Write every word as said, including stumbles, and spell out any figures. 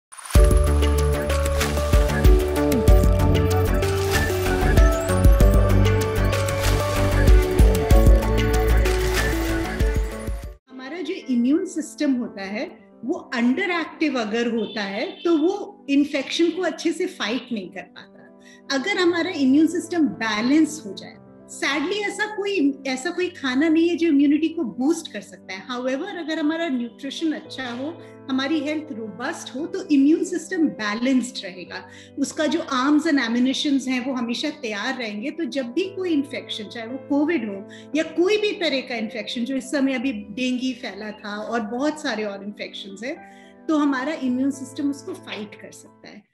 हमारा जो immune system होता है वो अंडर एक्टिव अगर होता है तो वो इन्फेक्शन को अच्छे से फाइट नहीं कर पाता। अगर हमारा इम्यून सिस्टम बैलेंस हो जाए, सैडली ऐसा कोई ऐसा कोई खाना नहीं है जो इम्यूनिटी को बूस्ट कर सकता है। हाउएवर, अगर हमारा न्यूट्रिशन अच्छा हो, हमारी हेल्थ रोबस्ट हो, तो इम्यून सिस्टम बैलेंस्ड रहेगा, उसका जो आर्म्स एंड एम्युनिशंस हैं वो हमेशा तैयार रहेंगे। तो जब भी कोई इन्फेक्शन, चाहे वो कोविड हो या कोई भी तरह का इन्फेक्शन, जो इस समय अभी डेंगू फैला था और बहुत सारे और इन्फेक्शंस है, तो हमारा इम्यून सिस्टम उसको फाइट कर सकता है।